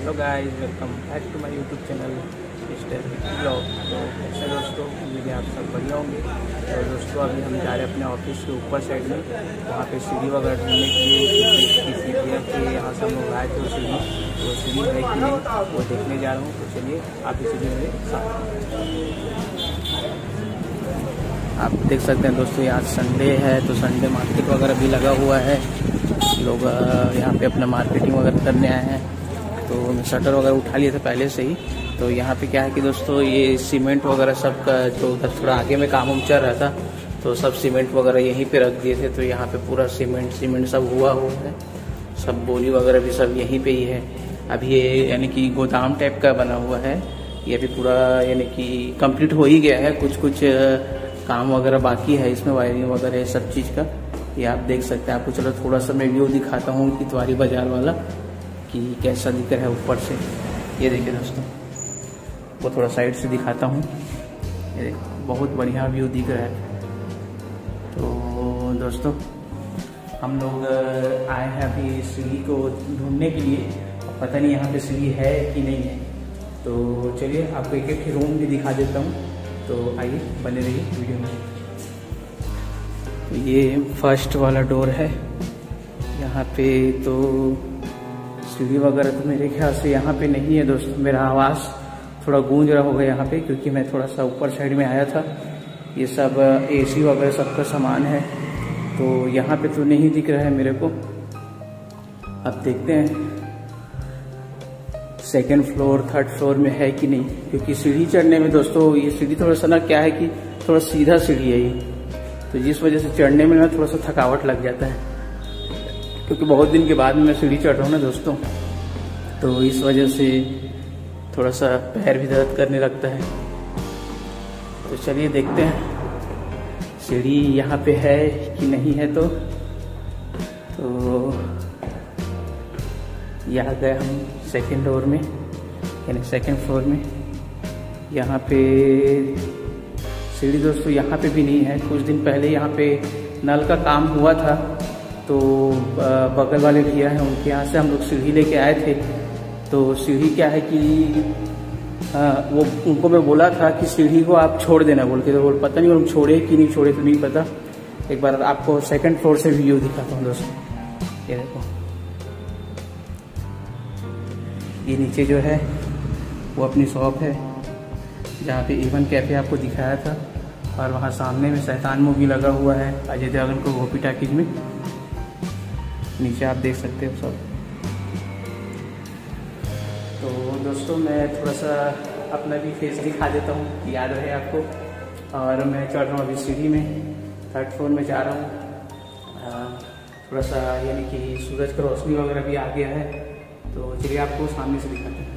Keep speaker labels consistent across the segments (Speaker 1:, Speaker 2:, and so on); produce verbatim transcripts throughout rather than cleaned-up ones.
Speaker 1: Hello guys, welcome back to my YouTube channel mister blog. तो कैसे दोस्तों, उम्मीद है आप सब बढ़िया होंगे। तो दोस्तों अभी हम जा रहे हैं अपने ऑफिस के ऊपर साइड में, वहाँ पे सीढ़ी वगैरह ढूंढने के लिए की सीढ़ी है कि यहाँ से हम लोग आए थे सीढ़ी, तो सीढ़ी है कि नहीं वो देखने जा रहा हूँ। तो चलिए आप इसी मेरे साथ। आप देख सकते हैं दोस्तों, यहाँ संडे है तो संडे मार्केट वगैरह भी लगा हुआ है। लोग यहाँ पे अपना मार्केटिंग वगैरह करने आए हैं। तो मैं शटर वगैरह उठा लिया था पहले से ही। तो यहाँ पे क्या है कि दोस्तों ये सीमेंट वगैरह सब का जो उधर थोड़ा आगे में काम चल रहा था, तो सब सीमेंट वगैरह यहीं पे रख दिए थे। तो यहाँ पे पूरा सीमेंट सीमेंट सब हुआ हुआ है, सब बोली वगैरह भी सब यहीं पे ही है। अभी ये यानी कि गोदाम टाइप का बना हुआ है, ये भी पूरा यानी कि कंप्लीट हो ही गया है। कुछ कुछ काम वगैरह बाकी है इसमें, वायरिंग वगैरह सब चीज़ का। ये आप देख सकते हैं। आपको चलो थोड़ा सा मैं व्यू दिखाता हूँ इतवारी बाजार वाला कि कैसा दिख रहा है ऊपर से। ये देखिए दोस्तों, वो थोड़ा साइड से दिखाता हूँ। ये देखो बहुत बढ़िया व्यू दिख रहा है। तो दोस्तों हम लोग आए हैं अभी सीढ़ी को ढूंढने के लिए। पता नहीं यहाँ पे सीढ़ी है कि नहीं है, तो चलिए आपको एक एक रूम भी दिखा देता हूँ। तो आइए बने रहिए वीडियो में। तो ये फर्स्ट वाला डोर है। यहाँ पे तो सीढ़ी वगैरह तो मेरे ख्याल से यहाँ पे नहीं है दोस्तों। मेरा आवाज़ थोड़ा गूंज रहा होगा यहाँ पे, क्योंकि मैं थोड़ा सा ऊपर साइड में आया था। ये सब एसी वगैरह सबका सामान है, तो यहाँ पे तो नहीं दिख रहा है मेरे को। अब देखते हैं सेकेंड फ्लोर थर्ड फ्लोर में है कि नहीं, क्योंकि सीढ़ी चढ़ने में दोस्तों ये सीढ़ी थोड़ा सा ना क्या है कि थोड़ा सीधा सीढ़ी है ये, तो जिस वजह से चढ़ने में ना थोड़ा सा थकावट लग जाता है। क्योंकि बहुत दिन के बाद में मैं सीढ़ी चढ़ रहा हूँ ना दोस्तों, तो इस वजह से थोड़ा सा पैर भी दर्द करने लगता है। तो चलिए देखते हैं सीढ़ी यहाँ पे है कि नहीं है। तो तो यहाँ गए हम सेकेंड डोर में, यानी सेकेंड फ्लोर में। यहाँ पे सीढ़ी दोस्तों यहाँ पे भी नहीं है। कुछ दिन पहले यहाँ पे नल का काम हुआ था, तो बगल वाले भैया हैं उनके यहाँ से हम लोग सीढ़ी लेके आए थे। तो सीढ़ी क्या है कि आ, वो उनको मैं बोला था कि सीढ़ी को आप छोड़ देना बोल के, तो बोल पता नहीं हम छोड़े कि नहीं छोड़े तो नहीं पता। एक बार आपको सेकंड फ्लोर से व्यू दिखाता हूँ दोस्तों। ये देखो, ये नीचे जो है वो अपनी शॉप है, जहाँ पे इवन कैफे आपको दिखाया था। और वहाँ सामने में शैतान मूवी लगा हुआ है अजय देवगन को गोपी टाकीज में। नीचे आप देख सकते हो सब। तो दोस्तों मैं थोड़ा सा अपना भी फेस दिखा देता हूँ कि याद रहे आपको। और मैं चढ़ रहा हूँ अभी सीढ़ी में, थर्ड फ्लोर में जा रहा हूँ। थोड़ा सा यानी कि सूरज का रोशनी वगैरह भी आ गया है, तो चलिए आपको सामने से दिखाते हैं।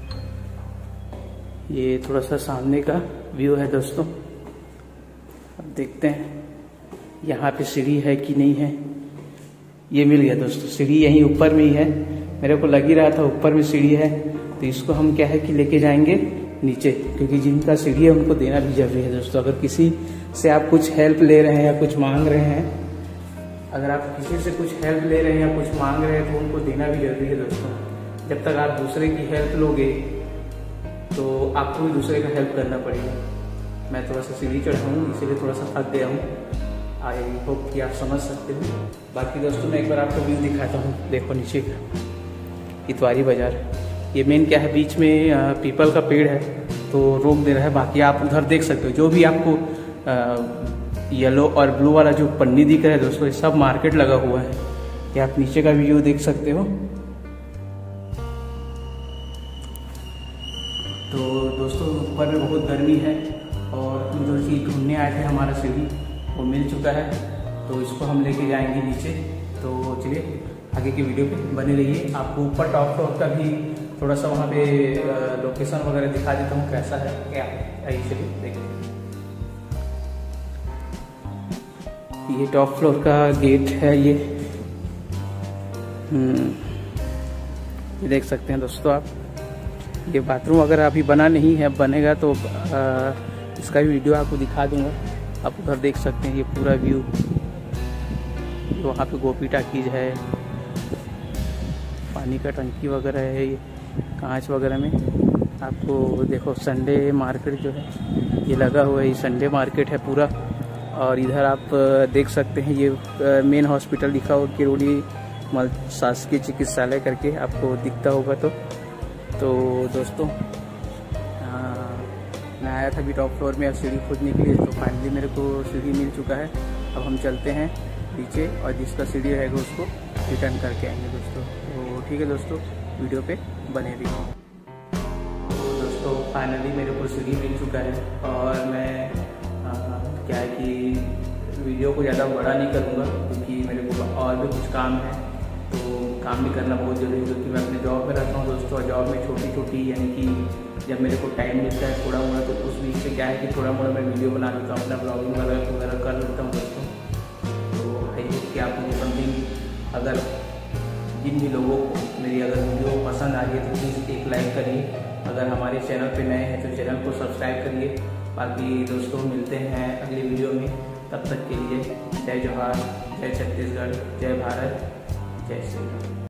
Speaker 1: ये थोड़ा सा सामने का व्यू है दोस्तों। अब देखते हैं यहाँ पे सीढ़ी है कि नहीं है। ये मिल गया दोस्तों, सीढ़ी यहीं ऊपर में ही है। मेरे को लग ही रहा था ऊपर में सीढ़ी है, तो इसको हम क्या है कि लेके जाएंगे नीचे, क्योंकि जिनका सीढ़ी है उनको देना भी जरूरी है दोस्तों। अगर किसी से आप कुछ हेल्प ले रहे हैं या कुछ मांग रहे हैं, अगर आप किसी से कुछ हेल्प ले रहे हैं या कुछ मांग रहे हैं, तो उनको देना भी जरूरी है दोस्तों। जब तक आप दूसरे की हेल्प लोगे तो आपको भी दूसरे का हेल्प करना पड़ेगा। मैं थोड़ा सा सीढ़ी चढ़ा हूँ, इसीलिए थोड़ा सा थक गया हूँ। आई होप कि आप समझ सकते हो। बाकी दोस्तों मैं एक बार आपको व्यू दिखाता हूँ। देखो नीचे का इतवारी बाजार, ये मेन क्या है, बीच में पीपल का पेड़ है तो रोक दे रहा है। बाकी आप उधर देख सकते हो, जो भी आपको येलो और ब्लू वाला जो पन्नी दिख रहा है दोस्तों, ये सब मार्केट लगा हुआ है। ये आप नीचे का व्यू देख सकते हो। तो दोस्तों ऊपर में बहुत गर्मी है, और जो चीज़ ढूंढने आए थे हमारा सीढ़ी वो मिल चुका है, तो इसको हम लेके जाएंगे नीचे। तो चलिए आगे की वीडियो पे बने रहिए। आपको ऊपर टॉप फ्लोर का भी थोड़ा सा वहाँ पे लोकेशन वगैरह दिखा देता हूँ कैसा है क्या है। चलिए देखिए, ये टॉप फ्लोर का गेट है। ये ये देख सकते हैं दोस्तों आप। ये बाथरूम अगर अभी बना नहीं है, बनेगा तो आ, इसका भी वीडियो आपको दिखा दूंगा। आप उधर देख सकते हैं ये पूरा व्यू। वहाँ पे गोपी टाकीज है, पानी का टंकी वगैरह है। कांच वगैरह में। आपको देखो संडे मार्केट जो है ये लगा हुआ है, ये संडे मार्केट है पूरा। और इधर आप देख सकते हैं ये मेन हॉस्पिटल लिखा हुआ किरोड़ी मल शासकीय चिकित्सालय करके, आपको दिखता होगा। तो तो दोस्तों मैं आया था अभी टॉप फ्लोर में सीढ़ी खोजने के लिए, तो फाइनली मेरे को सीढ़ी मिल चुका है। अब हम चलते हैं नीचे और जिसका सीढ़ी रहेगा उसको रिटर्न करके आएंगे दोस्तों। तो ठीक है दोस्तों, वीडियो पे बने रहिए। दोस्तों फाइनली मेरे को सीढ़ी मिल चुका है और मैं आ, क्या है कि वीडियो को ज़्यादा बड़ा नहीं करूँगा क्योंकि मेरे को और भी कुछ काम है, तो काम भी करना बहुत ज़रूरी है क्योंकि मैं अपने जॉब में रहता हूँ दोस्तों। और जॉब में छोटी छोटी यानी कि जब मेरे को टाइम मिलता है थोड़ा मोड़ा, तो उस बीच में क्या है कि थोड़ा मोड़ा मैं वीडियो बना लेता हूँ, अपना ब्लॉगिंग वगैरह वगैरह कर लेता हूँ दोस्तों। तो आई होप कि आप मुझे समथिंग, अगर जिन भी लोगों को मेरी अगर वीडियो पसंद आ रही है तो प्लीज़ एक लाइक करिए। अगर हमारे चैनल पे नए हैं तो चैनल को सब्सक्राइब करिए। बाकी दोस्तों मिलते हैं अगली वीडियो में, तब तक के लिए जय जोहार, जय छत्तीसगढ़, जय भारत, जय श्री राम।